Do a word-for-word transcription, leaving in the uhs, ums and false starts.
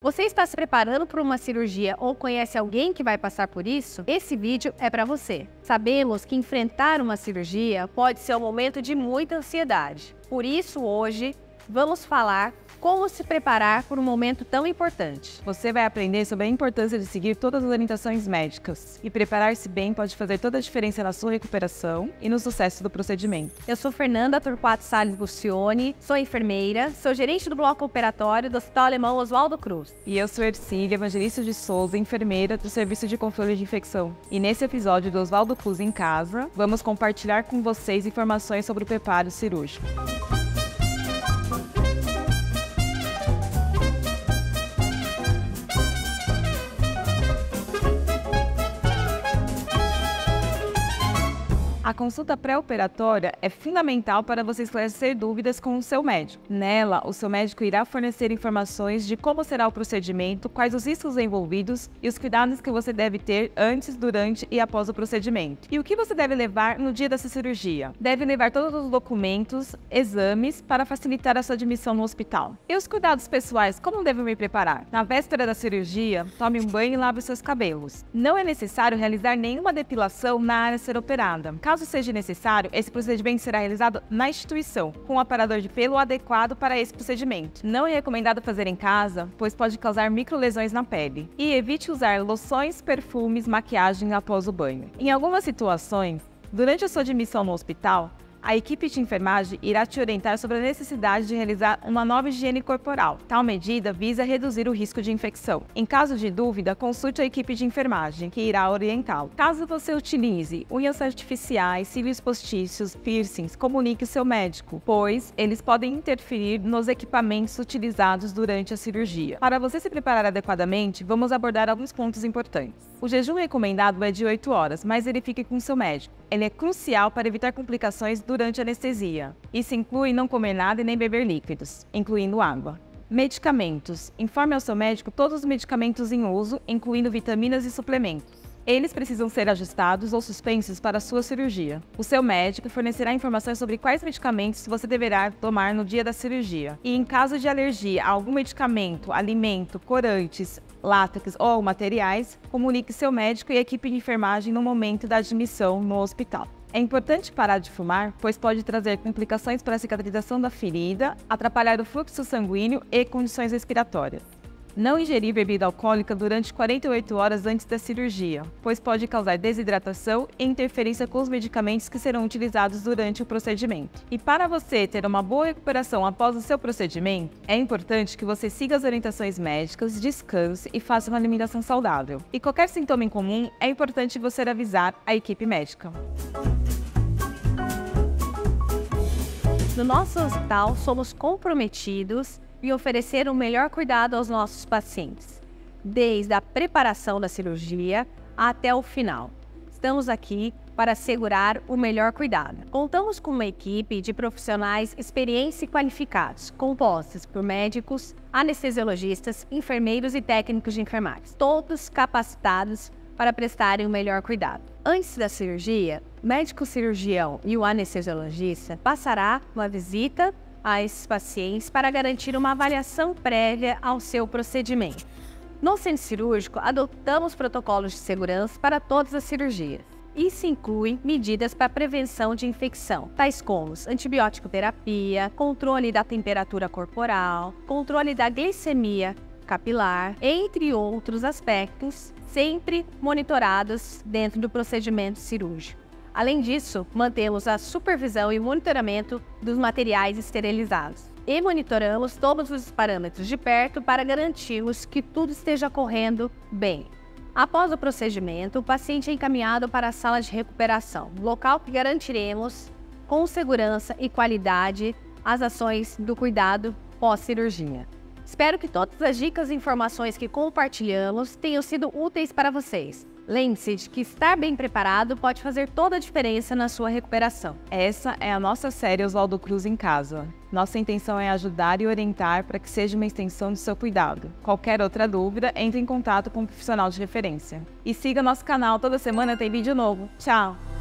Você está se preparando para uma cirurgia ou conhece alguém que vai passar por isso? Esse vídeo é para você. Sabemos que enfrentar uma cirurgia pode ser um momento de muita ansiedade. Por isso, hoje, vamos falar como se preparar por um momento tão importante. Você vai aprender sobre a importância de seguir todas as orientações médicas. E preparar-se bem pode fazer toda a diferença na sua recuperação e no sucesso do procedimento. Eu sou Fernanda Torquato Salles Bucione, sou enfermeira, sou gerente do bloco operatório do Hospital Alemão Oswaldo Cruz. E eu sou Ercília Evangelista de Souza, enfermeira do Serviço de Controle de Infecção. E nesse episódio do Oswaldo Cruz em Casa, vamos compartilhar com vocês informações sobre o preparo cirúrgico. A consulta pré-operatória é fundamental para você esclarecer dúvidas com o seu médico. Nela, o seu médico irá fornecer informações de como será o procedimento, quais os riscos envolvidos e os cuidados que você deve ter antes, durante e após o procedimento. E o que você deve levar no dia dessa cirurgia? Deve levar todos os documentos, exames, para facilitar a sua admissão no hospital. E os cuidados pessoais, como devo me preparar? Na véspera da cirurgia, tome um banho e lave os seus cabelos. Não é necessário realizar nenhuma depilação na área a ser operada. Caso seja necessário, esse procedimento será realizado na instituição, com um aparador de pelo adequado para esse procedimento. Não é recomendado fazer em casa, pois pode causar microlesões na pele. E evite usar loções, perfumes, maquiagem após o banho. Em algumas situações, durante a sua admissão no hospital, a equipe de enfermagem irá te orientar sobre a necessidade de realizar uma nova higiene corporal. Tal medida visa reduzir o risco de infecção. Em caso de dúvida, consulte a equipe de enfermagem, que irá orientá-lo. Caso você utilize unhas artificiais, cílios postiços, piercings, comunique o seu médico, pois eles podem interferir nos equipamentos utilizados durante a cirurgia. Para você se preparar adequadamente, vamos abordar alguns pontos importantes. O jejum recomendado é de oito horas, mas verifique com seu médico. Ele é crucial para evitar complicações durante a anestesia. Isso inclui não comer nada e nem beber líquidos, incluindo água. Medicamentos. Informe ao seu médico todos os medicamentos em uso, incluindo vitaminas e suplementos. Eles precisam ser ajustados ou suspensos para a sua cirurgia. O seu médico fornecerá informações sobre quais medicamentos você deverá tomar no dia da cirurgia. E em caso de alergia a algum medicamento, alimento, corantes, látex ou materiais, comunique seu médico e a equipe de enfermagem no momento da admissão no hospital. É importante parar de fumar, pois pode trazer complicações para a cicatrização da ferida, atrapalhar o fluxo sanguíneo e condições respiratórias. Não ingerir bebida alcoólica durante quarenta e oito horas antes da cirurgia, pois pode causar desidratação e interferência com os medicamentos que serão utilizados durante o procedimento. E para você ter uma boa recuperação após o seu procedimento, é importante que você siga as orientações médicas, descanse e faça uma alimentação saudável. E qualquer sintoma em comum, é importante você avisar a equipe médica. No nosso hospital, somos comprometidos em oferecer o melhor cuidado aos nossos pacientes, desde a preparação da cirurgia até o final. Estamos aqui para assegurar o melhor cuidado. Contamos com uma equipe de profissionais experientes e qualificados, compostas por médicos, anestesiologistas, enfermeiros e técnicos de enfermagem, todos capacitados para prestarem o melhor cuidado. Antes da cirurgia, o médico cirurgião e o anestesiologista passará uma visita a esses pacientes para garantir uma avaliação prévia ao seu procedimento. No centro cirúrgico, adotamos protocolos de segurança para todas as cirurgias. Isso inclui medidas para prevenção de infecção, tais como antibiótico terapia, controle da temperatura corporal, controle da glicemia capilar, entre outros aspectos, sempre monitorados dentro do procedimento cirúrgico. Além disso, mantemos a supervisão e monitoramento dos materiais esterilizados e monitoramos todos os parâmetros de perto para garantirmos que tudo esteja correndo bem. Após o procedimento, o paciente é encaminhado para a sala de recuperação, local que garantiremos com segurança e qualidade as ações do cuidado pós-cirurgia. Espero que todas as dicas e informações que compartilhamos tenham sido úteis para vocês. Lembre-se de que estar bem preparado pode fazer toda a diferença na sua recuperação. Essa é a nossa série Oswaldo Cruz em Casa. Nossa intenção é ajudar e orientar para que seja uma extensão do seu cuidado. Qualquer outra dúvida, entre em contato com um profissional de referência. E siga nosso canal, toda semana tem vídeo novo. Tchau!